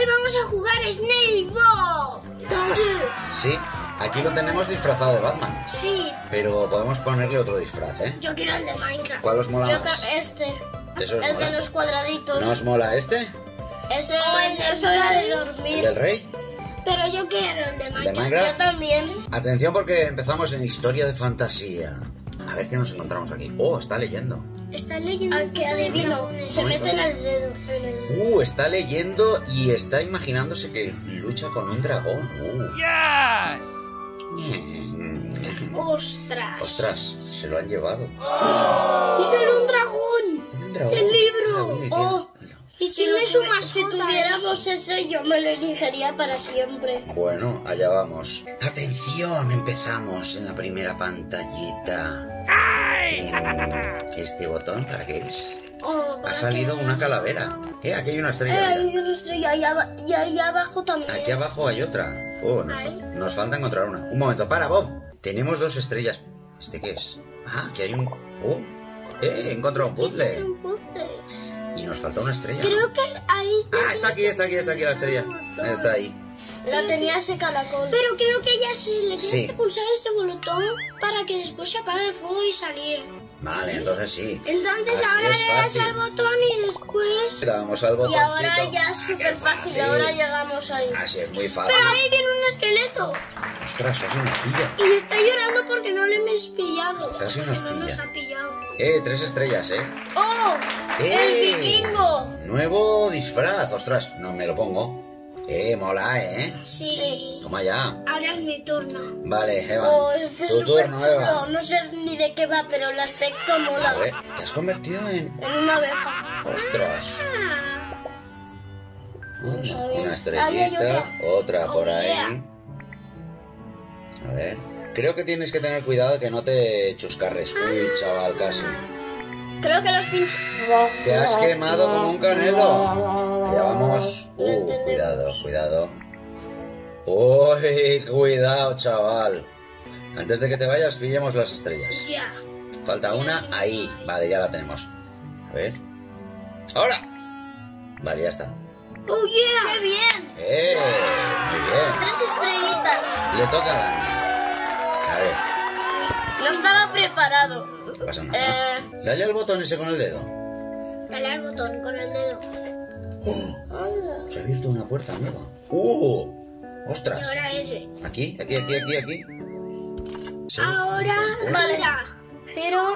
Hoy vamos a jugar Snail Ball 2. Sí, aquí lo tenemos disfrazado de Batman. Sí. Pero podemos ponerle otro disfraz, ¿eh? Yo quiero el de Minecraft. ¿Cuál os mola Creo más? que este. ¿Eso os El mola? de los cuadraditos. ¿No os mola este? Eso el es hora de ¿El dormir. del rey? Pero yo quiero el de ¿De Minecraft. Minecraft? Yo también. Atención porque empezamos en historia de fantasía. A ver qué nos encontramos aquí. Oh, está leyendo. Está leyendo. Al que adivino, se mete en el dedo. En el... Está leyendo y está imaginándose que lucha con un dragón. Yes! Ostras. Ostras, se lo han llevado. Y sale un dragón. Hay un dragón. El libro. Uy, Oh. tiene- Y si no es un mascota. Si tuviéramos ese, yo me lo elegiría para siempre. Bueno, allá vamos. Atención, empezamos en la primera pantallita. Este botón, ¿para qué es? Oh, Ha salido una calavera. Aquí hay una estrella. mira. Hay una estrella y ahí abajo también. Aquí abajo hay otra. Oh, nos falta encontrar una. Un momento, para, Bob. Tenemos 2 estrellas. ¿Este qué es? Ah, aquí hay un... Oh, he encontrado un puzzle. un puzzle. Y nos falta una estrella. Creo que ahí. Ah, está aquí la estrella. Está ahí. La tenía ese caracol. Pero creo que ya sí, le tienes Sí. que pulsar este botón para que después se apague el fuego y salir. Vale, entonces sí. Entonces Así ahora es le das fácil. al botón y después... Le damos al Y botoncito. ahora ya es súper fácil. Ahora llegamos ahí. Así es muy fácil. Pero ahí viene un esqueleto. Ostras, casi nos pilla. Y está llorando porque no le hemos pillado. Casi nos No nos pilla. ha pillado. 3 estrellas, ¿eh? ¡Oh! ¡El vikingo! Nuevo disfraz. Ostras, no me lo pongo. Mola, ¿eh? Sí. Toma ya. Ahora es mi turno. Vale, Evan. Oh, este es Tu súper turno, chulo. Evan. No sé ni de qué va, pero el aspecto mola. A ver, te has convertido en... En una abeja. Ostras. Vamos a ver. Una Ahí hay estrellita. Otra por Oh, ahí. yeah. A ver. Creo que tienes que tener cuidado de que no te chuscarres. Uy, chaval, casi. Creo que los pinches... Te has quemado como un canelo. Allá vamos. No entendemos. Cuidado. Uy, cuidado, chaval. Antes de que te vayas, pillemos las estrellas. Ya. Falta una ahí. Vale, ya la tenemos. A ver. ¡Ahora! Vale, ya está. ¡Oh, yeah! ¡Qué bien! Muy bien. 3 estrellitas. Le toca a Dani. A ver, No estaba preparado. no pasa nada. Dale al botón ese con el dedo. Dale al botón con el dedo. Se ha abierto una puerta nueva. Y ¡Ostras! ahora ese. Aquí. Sí. Ahora... Vale. mira. Pero,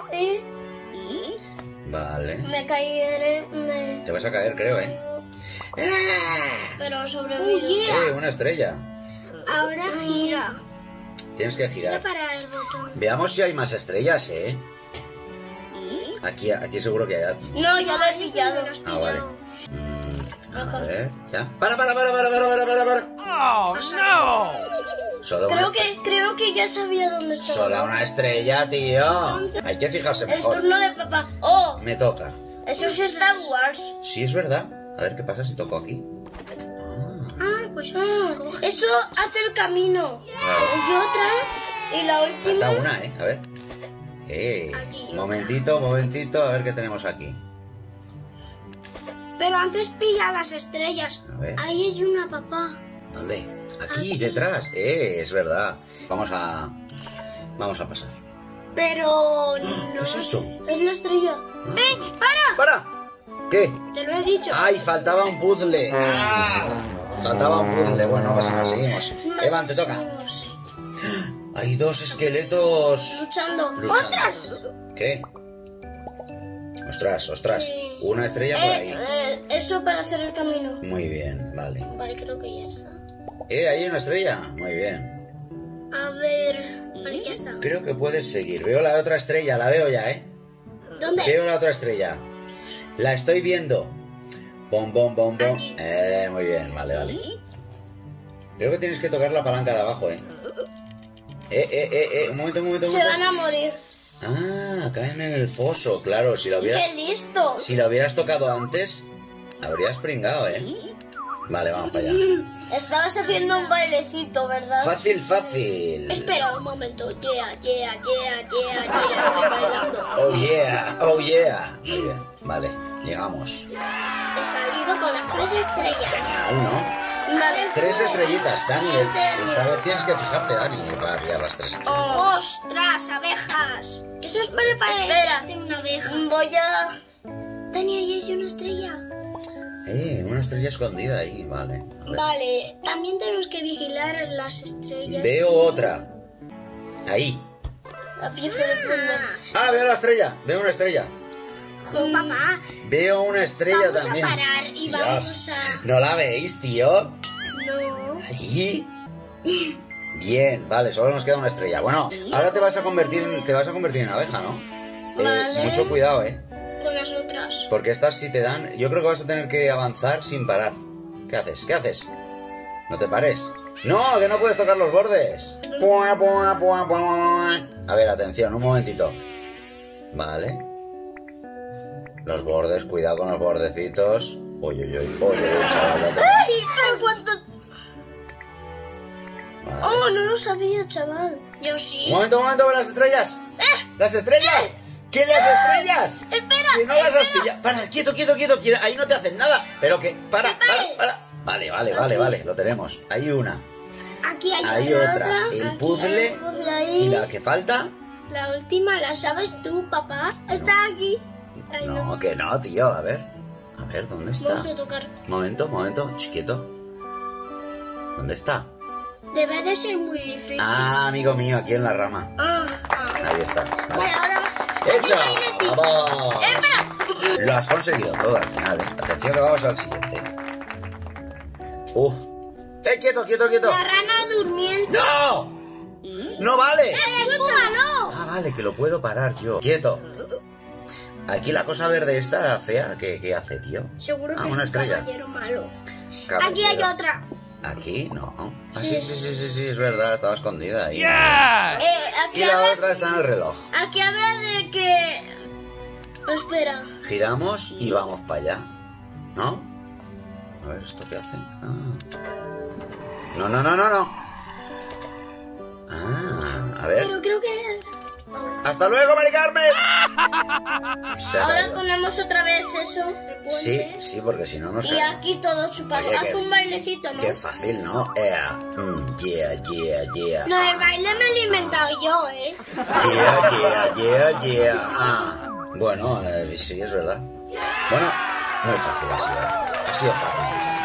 Vale. me caeré... Te vas a caer, creo, ¿eh? Pero ¡Oh, sobrevivo. yeah! Una estrella. Ahora gira. Tienes que Gira girar. para el botón. Veamos si hay más estrellas, ¿eh? Aquí seguro que hay. No, ya lo he pillado. Ah, vale. A Ajá. ver, ya. Para. Oh, no! Solo una Creo que ya sabía dónde estaba. Solo una estrella, tío. Hay que fijarse El mejor. turno de papá. ¡Oh! Me toca. Eso es Star Wars. Sí, es verdad. A ver qué pasa si toco aquí. Ah, pues... Eso hace el camino. Claro. Y otra. Y la última. Falta una, ¿eh? A ver. Aquí. Momentito, a ver qué tenemos aquí. Pero antes pilla las estrellas. A ver. Ahí hay una, papá. ¿Dónde? Aquí, detrás. Es verdad. Vamos a pasar. Pero... ¿Qué es esto? Es la estrella. ¡Para! ¿Qué? Te lo he dicho. ¡Ay, faltaba un puzzle! Faltaba un puzzle. Bueno, no pasa nada, seguimos. Evan, te toca. Hay 2 esqueletos Luchando. luchando. ¿Qué? Ostras. Una estrella por ahí. Eso para hacer el camino. Muy bien, vale. Vale, creo que ya está. Ahí hay una estrella. Muy bien. A ver... Vale, ya está. Creo que puedes seguir. Veo la otra estrella, la veo ya, ¿eh? ¿Dónde? Veo la otra estrella. La estoy viendo. Bom. Aquí. Muy bien, vale. Creo que tienes que tocar la palanca de abajo, ¿eh? Un momento. Se van a morir. Ah, caen en el foso, claro. Si lo ¡Qué listo! hubieras tocado antes, habrías pringado, ¿eh? Vale, vamos para allá. Estabas haciendo un bailecito, ¿verdad? Fácil. Espera un momento. Yeah. Estoy bailando. Oh yeah. Muy bien, vale, llegamos. he salido con las 3 estrellas. Genial, ¿no? Vale. 3 estrellitas, Dani. Este- Esta vez tienes que fijarte, Dani, para pillar las 3 estrellas. Oh, ¡Ostras, abejas! Eso es para Espera. de una abeja. voy a... Tenía ahí una estrella. Una estrella escondida ahí, vale. A ver. Vale, también tenemos que vigilar las estrellas. Veo otra. Ahí. La pieza de puzzle. Ah, veo la estrella. Veo una estrella. Jo, papá, Veo una estrella vamos también. a parar y Dios. vamos a... ¿No la veis, tío? No. Ahí. Bien, vale, solo nos queda una estrella. Bueno, ahora te vas a convertir en abeja, ¿no? Vale. Mucho cuidado, Con las otras. porque estas si te dan... Yo creo que vas a tener que avanzar sin parar. ¿Qué haces? ¿Qué haces? No te pares. ¡No! ¡Que no puedes tocar los bordes! Pua, pua, pua, pua. A ver, atención, un momentito. Vale. Los bordes, cuidado con los bordecitos. Uy, uy, uy, uy, uy, chaval. ¡Ay, pero cuánto! Vale. Oh, no lo sabía, chaval. Yo sí. Un momento, las estrellas. ¡Las estrellas! ¿Qué las estrellas? Espera, Que no las has pillado. Para, quieto. Ahí no te hacen nada. Pero que, para. Vale, lo tenemos. Hay una. Aquí hay Hay otra. otra. Aquí El hay puzzle. un puzzle ahí. ¿Y la que falta? La última la sabes tú, papá. Está aquí. Ay, no. No, que no, tío. A ver, ¿dónde está? No sé tocar. Momento, chiquito. ¿Dónde está? Debe de ser muy difícil. Ah, amigo mío, aquí en la rama. Ahí está. Vale, Vale. ahora... ¡Hecho! Bailetín. ¡Vamos! Lo has conseguido todo al final, Atención que vamos al siguiente. Quieto. La rana durmiente. ¡No! ¡No vale! ¡La espuma no! Ah, vale, que lo puedo parar yo. Quieto. Aquí la cosa verde esta fea, ¿qué hace, tío? Seguro que Ah, es una un estrella. caballero malo. Caballero. Aquí hay otra. ¿Aquí? No. Ah, sí, es verdad, estaba escondida ahí. Yes! Aquí Y la habla, otra está en el reloj. aquí habla de que... Espera. Giramos y vamos para allá. ¿No? A ver, ¿esto qué hace? Ah. No. Ah, a ver. Pero creo que... ¡Hasta luego, Mari Carmen! Se ha Ahora caído. ponemos otra vez eso. Sí, porque si no nos Y caemos. aquí todo chupado. Oye, Haz que- un bailecito, ¿no? Qué fácil, ¿no? Yeah. Yeah. No, el baile me lo he inventado yo, ¿eh? Yeah. Ah. Bueno, sí, es verdad. Bueno, muy fácil ha sido. Ha sido fácil.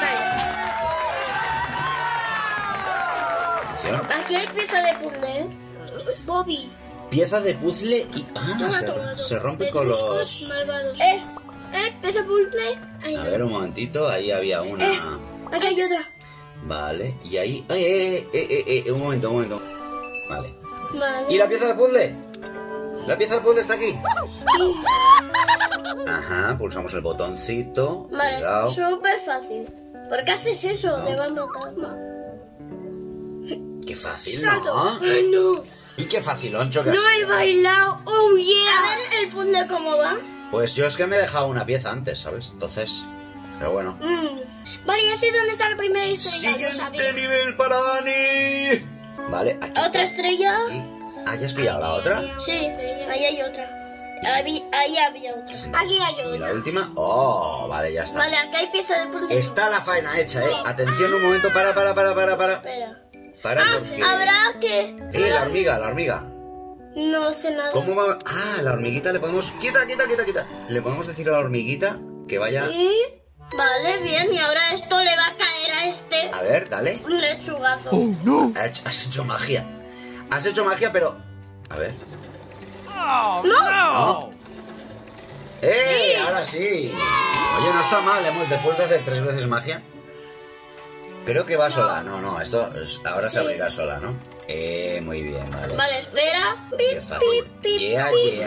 Atención. Aquí hay pieza de puzzle. Bobby. Pieza de puzzle y... se rompe con los... Malvados. Pieza de puzzle. Ay, A ver, un momentito. Ahí había una... Aquí hay otra. Vale. Y ahí... Un momento. Vale. Vale. ¿Y la pieza de puzzle? La pieza de puzzle está aquí. Ajá, pulsamos el botoncito. Vale, Cuidado. súper fácil. ¿Por qué haces eso? No. Te va a matar. Qué fácil, Salto. ¿no? Ay, no. Y qué faciloncho que has No he bailado. Oh, A yeah. ver el puzzle cómo va. Pues yo es que me he dejado una pieza antes, ¿sabes? Entonces... Pero bueno. Vale, ya sé dónde está la primera estrella. Lo Siguiente sabía. nivel para Dani. Vale, aquí está. ¿Otra estrella? Aquí. Ah, ¿ya has pillado la otra? Sí, ahí hay otra. Ahí había otra. Aquí hay ¿Y la otra. última? Oh, vale, ya está. Vale, acá hay pieza de puzzle. Está la faena hecha, Atención un momento, para. Espera. Para porque... Habrá que... la hormiga. No hace nada. ¿Cómo va? Ah, la hormiguita le podemos... Quita. Le podemos decir a la hormiguita que vaya... Sí. Vale, bien. Y ahora esto le va a caer a este A ver, dale. un lechugazo. Has hecho magia. Has hecho magia, pero... A ver. Oh, no! Ahora sí. Oye, no está mal, después de hacer 3 veces magia. Creo que va sola. No, esto ahora se abrirá sola, ¿no? Muy bien, vale. Vale, espera. Qué fácil. Yeah.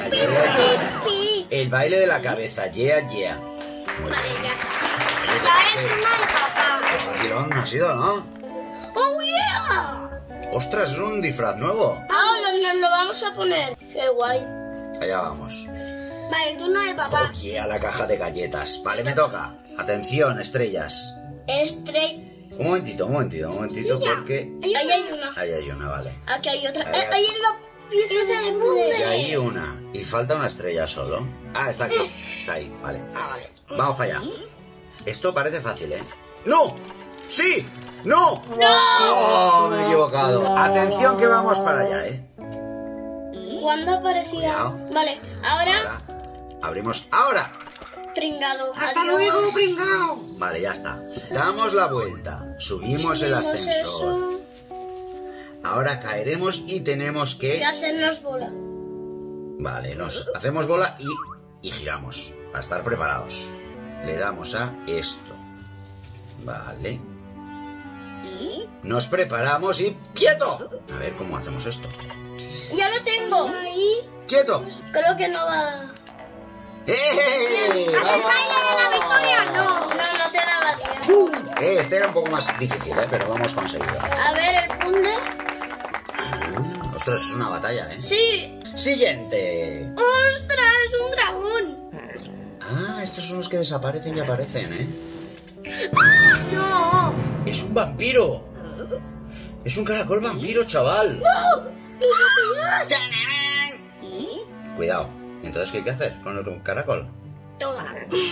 El baile de la cabeza, yeah. Muy bien. Vale, ya está. Oye, Ahora es una de papá. qué facilón ha sido, ¿no? Oh, yeah. Ostras, es un disfraz nuevo. Ahora nos lo vamos a poner. Qué guay. Allá vamos. Vale, el turno de papá. Oye, a la caja de galletas. Vale, me toca. Atención, estrellas. Estrella. Un momentito, porque... Ahí hay una. Ahí hay una, vale. Aquí hay otra. Ahí hay- Ahí hay la pieza de Y puzzle. ahí una. Y falta una estrella solo. Ah, está aquí. Está ahí, vale. Vamos para allá. Esto parece fácil, ¿eh? ¡No! ¡Sí! ¡No! ¡No! Me he equivocado. Atención que vamos para allá, ¿eh? ¿Cuándo aparecía? Cuidado. Vale, ahora... Ahora. Abrimos ahora. Pringado. ¡Hasta Adiós. luego, pringao! Vale, ya está. Damos la vuelta. Subimos el Subimos ascensor. eso. Ahora caeremos y tenemos Y que... hacernos bola. Vale, nos hacemos bola y giramos. Para estar preparados. Le damos a esto. Vale. Nos preparamos y... ¡Quieto! A ver cómo hacemos esto. ¡Ya lo tengo! Ahí. ¡Quieto! Creo que no va... ¡Eh! ¿El baile de la victoria? No. No te daba 10. ¡Bum! Este era un poco más difícil, pero lo hemos conseguido. A ver, el puzzle. Ostras, es una batalla, ¿eh? Sí. Siguiente. ¡Ostras! ¡Un dragón! Ah, estos son los que desaparecen y aparecen, ¿eh? No. ¡Es un vampiro! ¡Es un caracol vampiro, chaval! Cuidado. Entonces, ¿qué hay que hacer con el caracol? Toma.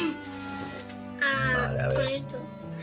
Vale, a ver. Con esto.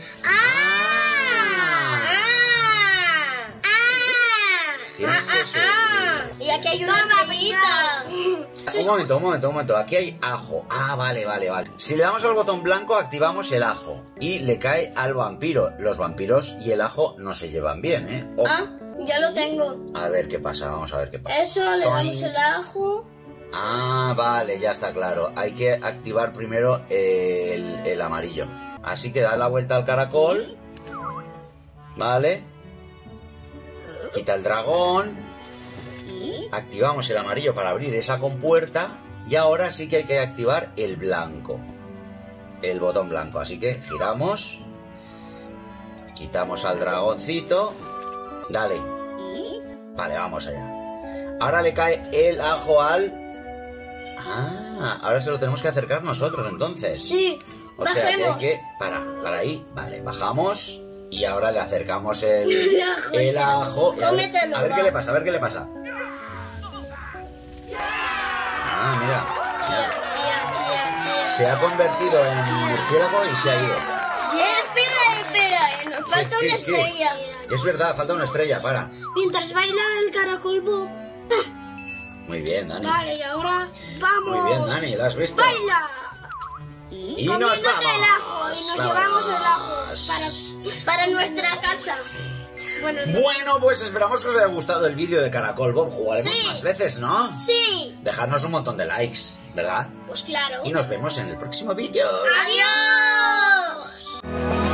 Tienes que subir. Y aquí hay una estrellita. Un momento. Aquí hay ajo. Ah, vale. Si le damos al botón blanco, activamos el ajo. Y le cae al vampiro. Los vampiros y el ajo no se llevan bien, ¿eh? Ojo. Ah, ya lo tengo. A ver qué pasa, vamos a ver qué pasa. Eso, le damos el ajo. Ah, vale, ya está claro. Hay que activar primero el amarillo. Así que da la vuelta al caracol. Vale. Quita el dragón. Activamos el amarillo para abrir esa compuerta. Y ahora sí que hay que activar el blanco. El botón blanco. Así que giramos. Quitamos al dragoncito. Dale. Vale, vamos allá. Ahora le cae el ajo al... Ah, ahora se lo tenemos que acercar nosotros, entonces. Sí, O sea, que hay bajemos. que... Para ahí. Vale, bajamos. Y ahora le acercamos el ajo. Cómetelo, A ver va. qué le pasa, a ver qué le pasa. Ah, mira. Chía. Se ha convertido en murciélago y se ha ido. Espera, nos falta ¿Qué? una estrella. Es verdad, falta una estrella, para. Mientras baila el caracol Bob. Muy bien, Dani. Vale, y ahora vamos. Muy bien, Dani, ¿la has visto? ¡Baila! Y nos Comiéndote vamos. el ajo, y nos llevamos el ajo Para nuestra casa. Bueno, pues esperamos que os haya gustado el vídeo de Caracol Bob. Jugaremos Sí. más veces, ¿no? Sí, Dejadnos un montón de likes, ¿verdad? pues claro. Y nos vemos en el próximo vídeo. ¡Adiós!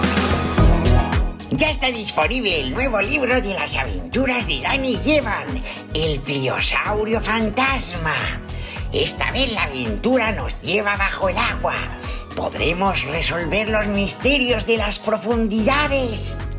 Ya está disponible el nuevo libro de las aventuras de Dani y Evan, el pliosaurio fantasma. Esta vez la aventura nos lleva bajo el agua. Podremos resolver los misterios de las profundidades.